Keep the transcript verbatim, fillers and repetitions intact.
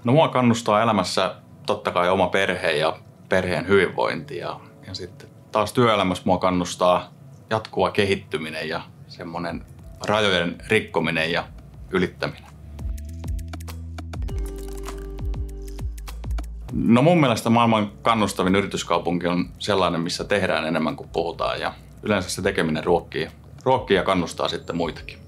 No mua kannustaa elämässä totta kai oma perhe ja perheen hyvinvointi ja, ja sitten taas työelämässä mua kannustaa jatkuva kehittyminen ja semmoinen rajojen rikkominen ja ylittäminen. No mun mielestä maailman kannustavin yrityskaupunki on sellainen, missä tehdään enemmän kuin puhutaan ja yleensä se tekeminen ruokkii, ruokkii ja kannustaa sitten muitakin.